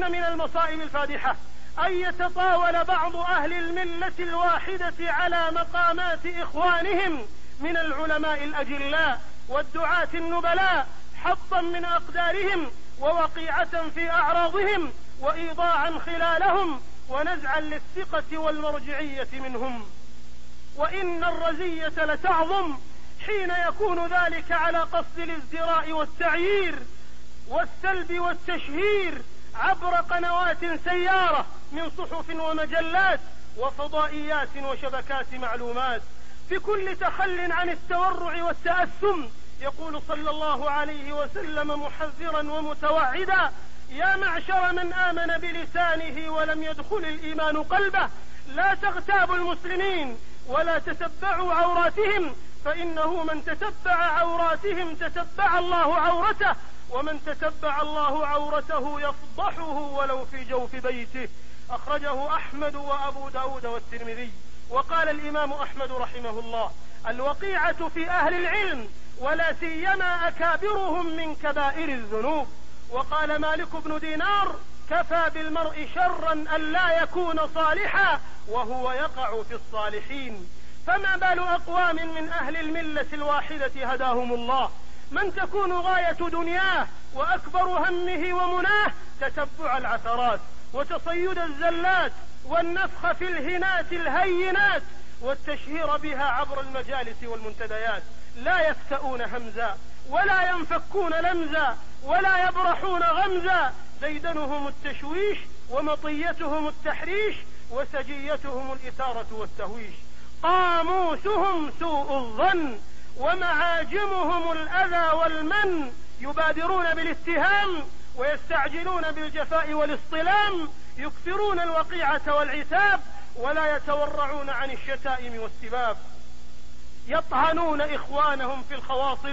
إن من المصائب الفادحة أن يتطاول بعض أهل الملة الواحدة على مقامات إخوانهم من العلماء الأجلاء والدعاة النبلاء حظا من أقدارهم ووقيعة في أعراضهم وإيضاعا خلالهم ونزعا للثقة والمرجعية منهم. وإن الرزية لتعظم حين يكون ذلك على قصد الازدراء والتعيير والسلب والتشهير عبر قنوات سيارة من صحف ومجلات وفضائيات وشبكات معلومات، بكل تخل عن التورع والتأثم. يقول صلى الله عليه وسلم محذرا ومتوعدا: يا معشر من آمن بلسانه ولم يدخل الإيمان قلبه، لا تغتابوا المسلمين ولا تتبعوا عوراتهم، فإنه من تتبع عوراتهم تتبع الله عورته، ومن تتبع الله عورته يفضحه ولو في جوف بيته. أخرجه أحمد وأبو داود والترمذي. وقال الإمام أحمد رحمه الله: الوقيعة في أهل العلم ولا سيما أكابرهم من كبائر الذنوب. وقال مالك بن دينار: كفى بالمرء شرا أن لا يكون صالحا وهو يقع في الصالحين. فما بال أقوام من أهل الملة الواحدة هداهم الله من تكون غاية دنياه وأكبر همه ومناه تتبع العثرات وتصيد الزلات والنفخ في الهنات الهينات والتشهير بها عبر المجالس والمنتديات، لا يفتؤون همزا ولا ينفكون لمزا ولا يبرحون غمزا، ديدنهم التشويش ومطيتهم التحريش وسجيتهم الإثارة والتهويش، قاموسهم سوء الظن ومعاجمهم الأذى والمن، يبادرون بالاتهام ويستعجلون بالجفاء والاصطلام، يكثرون الوقيعة والعتاب ولا يتورعون عن الشتائم والسباب، يطعنون إخوانهم في الخواصر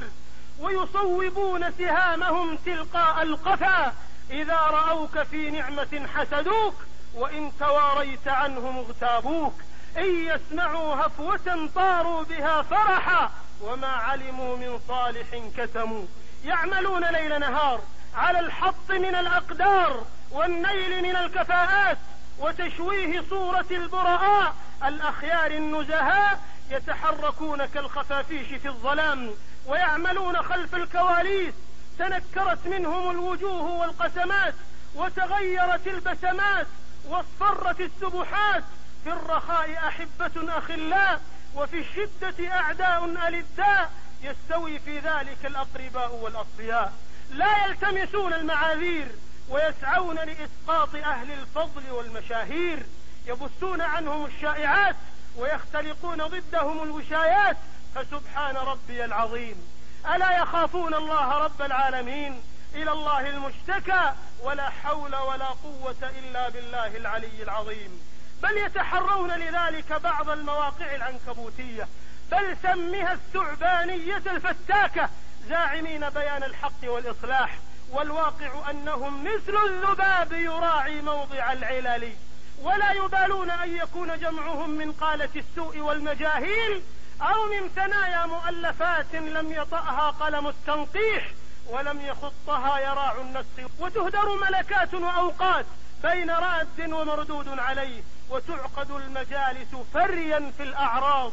ويصوبون سهامهم تلقاء القفا، إذا رأوك في نعمة حسدوك وإن تواريت عنهم اغتابوك، إن يسمعوا هفوة طاروا بها فرحا وما علموا من صالح كتموا، يعملون ليل نهار على الحط من الأقدار والنيل من الكفاءات وتشويه صورة البراء الأخيار النزهاء، يتحركون كالخفافيش في الظلام ويعملون خلف الكواليس، تنكرت منهم الوجوه والقسمات وتغيرت البسمات واصفرت السبحات، في الرخاء أحبة أخلاء وفي الشدة أعداء ألداء، يستوي في ذلك الأقرباء والأصفياء، لا يلتمسون المعاذير ويسعون لإسقاط أهل الفضل والمشاهير، يبثون عنهم الشائعات ويختلقون ضدهم الوشايات، فسبحان ربي العظيم. ألا يخافون الله رب العالمين؟ إلى الله المشتكى، ولا حول ولا قوة إلا بالله العلي العظيم. بل يتحرون لذلك بعض المواقع العنكبوتية، بل سمها الثعبانية الفتاكة، زاعمين بيان الحق والإصلاح، والواقع أنهم مثل الذباب يراعي موضع العلل، ولا يبالون أن يكون جمعهم من قالة السوء والمجاهيل أو من ثنايا مؤلفات لم يطأها قلم التنقيح ولم يخطها يراع النسق، وتهدر ملكات وأوقات بين راد ومردود عليه، وتعقد المجالس فريا في الأعراض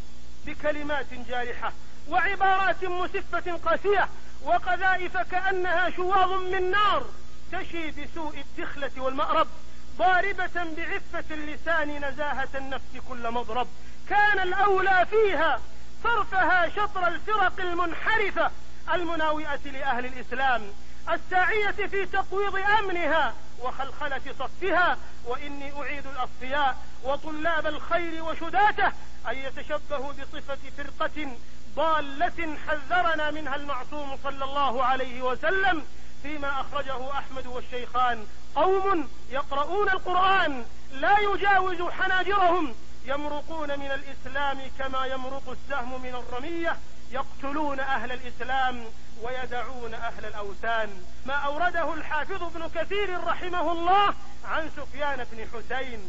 بكلمات جارحة وعبارات مسفة قاسية وقذائف كأنها شواظ من نار تشي بسوء الدخلة والمأرب، ضاربة بعفة اللسان نزاهة النفس كل مضرب. كان الأولى فيها صرفها شطر الفرق المنحرفة المناوئة لأهل الإسلام، الساعية في تقويض أمنها وخلخلة صفها. وإني أعيد الأصفياء وطلاب الخير وشداته أن يتشبهوا بصفة فرقة ضالة حذرنا منها المعصوم صلى الله عليه وسلم فيما أخرجه أحمد والشيخان: قوم يقرؤون القرآن لا يجاوز حناجرهم، يمرقون من الإسلام كما يمرق السهم من الرمية، يقتلون أهل الإسلام ويدعون أهل الأوثان. ما أورده الحافظ ابن كثير رحمه الله عن سفيان بن حسين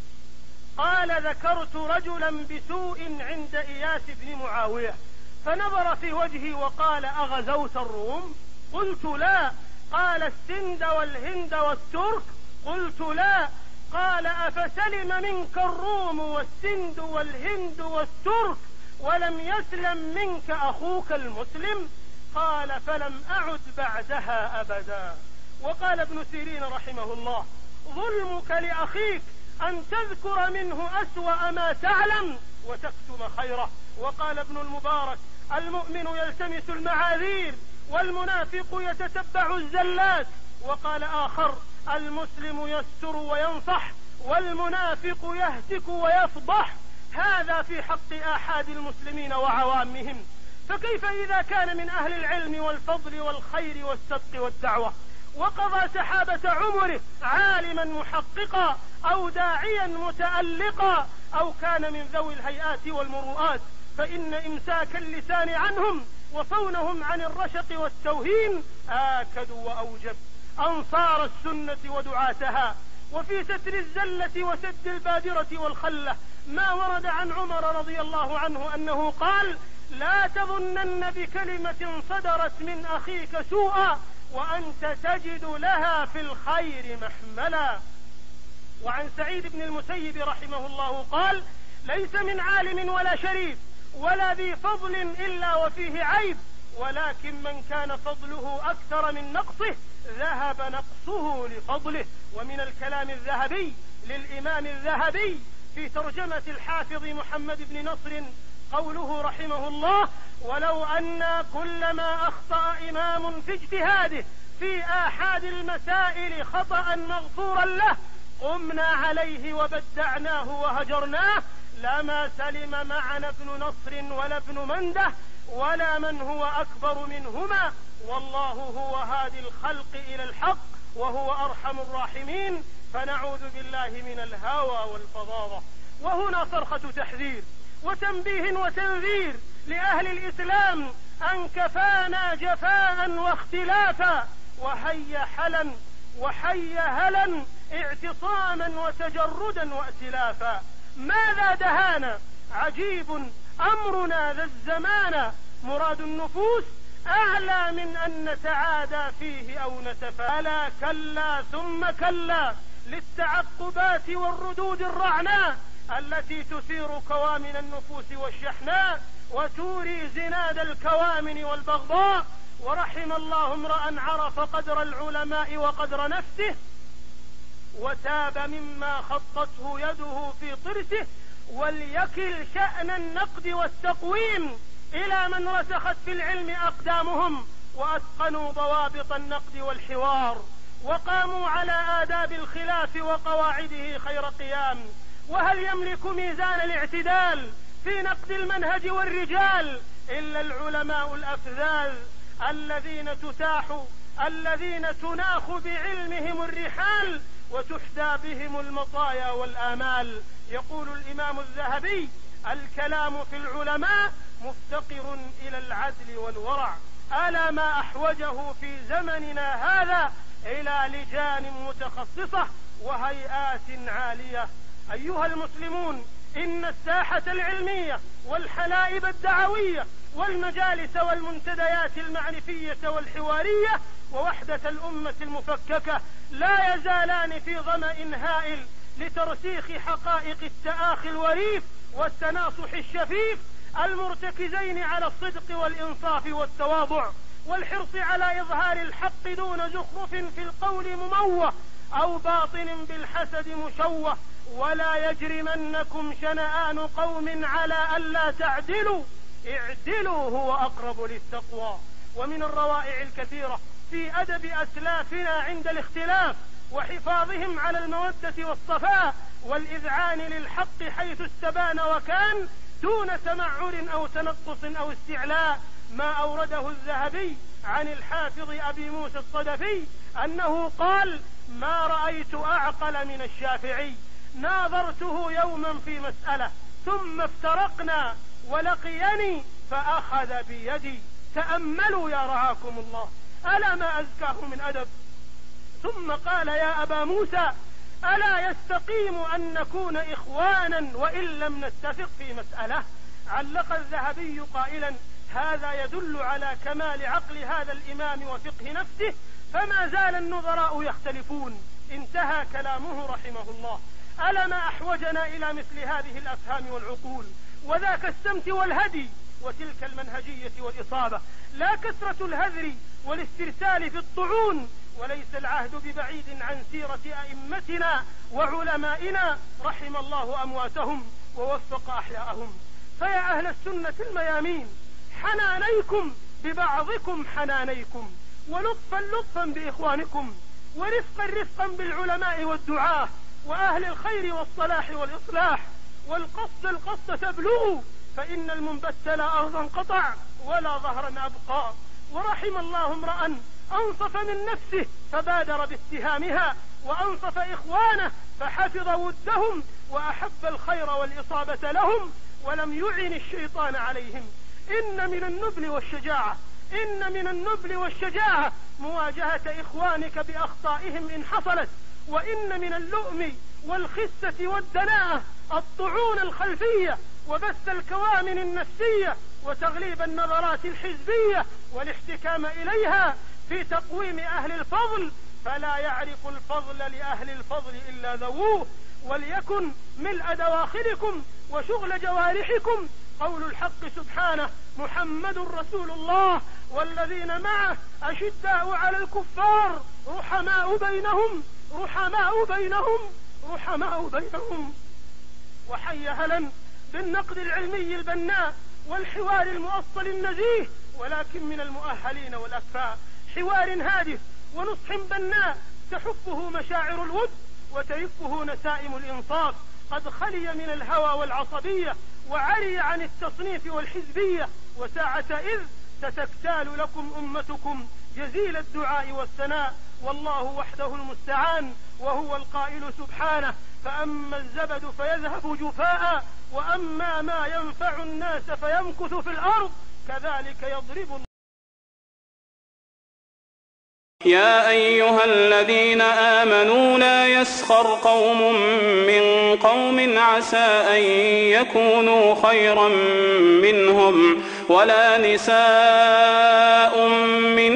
قال: ذكرت رجلا بسوء عند إياس بن معاوية فنظر في وجهي وقال: أغزوت الروم؟ قلت: لا. قال: السند والهند والترك؟ قلت لا. قال أفسلم منك الروم والسند والهند والترك ولم يسلم منك أخوك المسلم؟ قال فلم أعد بعدها أبدا. وقال ابن سيرين رحمه الله ظلمك لأخيك أن تذكر منه أسوأ ما تعلم وتكتم خيره. وقال ابن المبارك المؤمن يلتمس المعاذير والمنافق يتتبع الزلات. وقال آخر المسلم يستر وينصح والمنافق يهتك ويفضح. هذا في حق آحاد المسلمين وعوامهم، فكيف إذا كان من أهل العلم والفضل والخير والصدق والدعوة وقضى سحابة عمره عالما محققا أو داعيا متألقا أو كان من ذوي الهيئات والمروءات، فإن إمساك اللسان عنهم وصونهم عن الرشق والتوهين آكد وأوجب أنصار السنة ودعاتها. وفي ستر الزلة وسد البادرة والخلة ما ورد عن عمر رضي الله عنه أنه قال لا تظنن بكلمة صدرت من أخيك سوءا وأنت تجد لها في الخير محملا. وعن سعيد بن المسيب رحمه الله قال ليس من عالم ولا شريف ولا ذي فضل إلا وفيه عيب، ولكن من كان فضله أكثر من نقصه ذهب نقصه لفضله. ومن الكلام الذهبي للإمام الذهبي في ترجمة الحافظ محمد بن نصر قوله رحمه الله ولو أن كلما أخطأ إمام في اجتهاده في آحاد المسائل خطأ مغفورا له قمنا عليه وبدعناه وهجرناه لما سلم معنا ابن نصر ولا ابن منده ولا من هو أكبر منهما، والله هو هادي الخلق إلى الحق وهو أرحم الراحمين، فنعوذ بالله من الهوى والفظاظة. وهنا صرخة تحذير وتنبيه وتنذير لأهل الإسلام أن كفانا جفاء واختلافا وحي هلا اعتصاما وتجردا وائتلافا. ماذا دهانا عجيب أمرنا ذا الزمان، مراد النفوس أعلى من أن نتعادى فيه أو نتفالى. كلا ثم كلا للتعقبات والردود الرعناء التي تثير كوامن النفوس والشحناء وتوري زناد الكوامن والبغضاء. ورحم الله امرأ عرف قدر العلماء وقدر نفسه وتاب مما خطته يده في طرسه، وليكل شأن النقد والتقويم إلى من رسخت في العلم أقدامهم وأتقنوا ضوابط النقد والحوار وقاموا على آداب الخلاف وقواعده خير قيام. وهل يملك ميزان الاعتدال في نقد المنهج والرجال إلا العلماء الأفذاذ الذين تناخ بعلمهم الرحال وتحدى بهم المطايا والآمال. يقول الإمام الذهبي الكلام في العلماء مفتقر إلى العدل والورع، ألا ما أحوجه في زمننا هذا إلى لجان متخصصة وهيئات عالية. أيها المسلمون، إن الساحة العلمية والحلائب الدعوية والمجالس والمنتديات المعرفية والحوارية ووحدة الأمة المفككة لا يزالان في ظمأ هائل لترسيخ حقائق التآخي الوريف والتناصح الشفيف المرتكزين على الصدق والإنصاف والتواضع والحرص على إظهار الحق دون زخرف في القول مموه أو باطن بالحسد مشوه. ولا يجرمنكم شنآن قوم على ألا تعدلوا اعدلوا هو أقرب للتقوى. ومن الروائع الكثيرة في أدب أسلافنا عند الاختلاف وحفاظهم على المودة والصفاء والإذعان للحق حيث استبان وكان دون تمعر أو تنقص أو استعلاء، ما أورده الذهبي عن الحافظ أبي موسى الصدفي أنه قال ما رأيت أعقل من الشافعي، ناظرته يوما في مسألة ثم افترقنا ولقيني فأخذ بيدي. تأملوا يا رعاكم الله، ألا ما أزكاه من أدب. ثم قال يا أبا موسى ألا يستقيم أن نكون إخوانا وإن لم نتفق في مسألة؟ علق الذهبي قائلا هذا يدل على كمال عقل هذا الإمام وفقه نفسه، فما زال النظراء يختلفون انتهى كلامه رحمه الله. ألا ما أحوجنا إلى مثل هذه الأفهام والعقول، وذاك السمت والهدي وتلك المنهجية والإصابة، لا كثرة الهذر والاسترسال في الطعون. وليس العهد ببعيد عن سيرة أئمتنا وعلمائنا رحم الله أمواتهم ووفق أحياءهم. فيا أهل السنة الميامين، حنانيكم ببعضكم حنانيكم، ولطفا لطفا بإخوانكم، ورفقا رفقا بالعلماء والدعاة وأهل الخير والصلاح والإصلاح، والقصد القصد تبلغوا، فإن المنبت لا أرضا قطع ولا ظهرا أبقى. ورحم الله امرأ أنصف من نفسه فبادر باتهامها، وأنصف إخوانه فحفظ ودهم وأحب الخير والإصابة لهم ولم يعن الشيطان عليهم. إن من النبل والشجاعة مواجهة إخوانك بأخطائهم إن حصلت، وإن من اللؤم والخسة والدناءة الطعون الخلفية وبث الكوامن النفسية وتغليب النظرات الحزبية والاحتكام إليها في تقويم أهل الفضل. فلا يعرف الفضل لأهل الفضل إلا ذووه. وليكن ملء دواخلكم وشغل جوارحكم قول الحق سبحانه: محمد رسول الله والذين معه أشداء على الكفار رحماء بينهم. وحي هلا بالنقد العلمي البناء والحوار المؤصل النزيه، ولكن من المؤهلين والأكفاء، حوار هادف ونصح بناء تحفه مشاعر الود وترفه نسائم الإنصاف، قد خلي من الهوى والعصبية وعري عن التصنيف والحزبية، وساعة إذ ستكتال لكم أمتكم جزيل الدعاء والثناء، والله وحده المستعان، وهو القائل سبحانه: فأما الزبد فيذهب جفاء وأما ما ينفع الناس فيمكث في الأرض كذلك يضرب الله. يا أيها الذين آمنوا لا يسخر قوم من قوم عسى أن يكونوا خيرا منهم ولا نساء من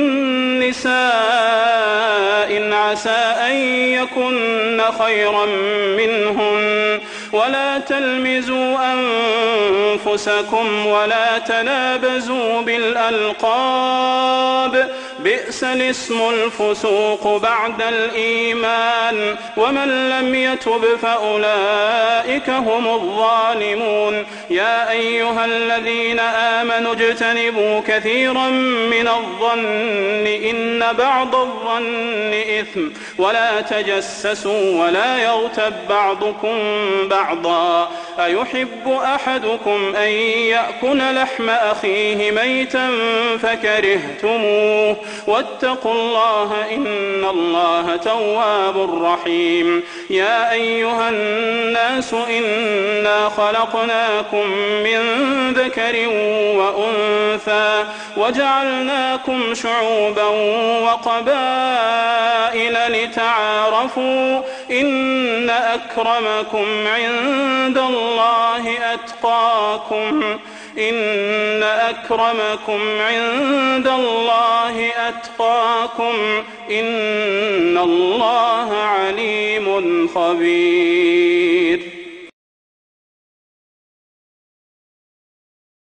نساء عسى أن يكن خيرا منهن ولا تلمزوا أنفسكم ولا تنابزوا بالألقاب بئس الاسم الفسوق بعد الإيمان ومن لم يتب فأولئك هم الظالمون. يا أيها الذين آمنوا اجتنبوا كثيرا من الظن إن بعض الظن إثم ولا تجسسوا ولا يغتب بعضكم بعضا أيحب أحدكم أن يأكل لحم أخيه ميتا فكرهتموه واتقوا الله إن الله تواب رحيم. يا أيها الناس إنا خلقناكم من ذكر وأنثى وجعلناكم شعوبا وقبائل لتعارفوا إن أكرمكم عند الله أتقاكم إن أكرمكم عند الله أتقاكم إن الله عليم خبير.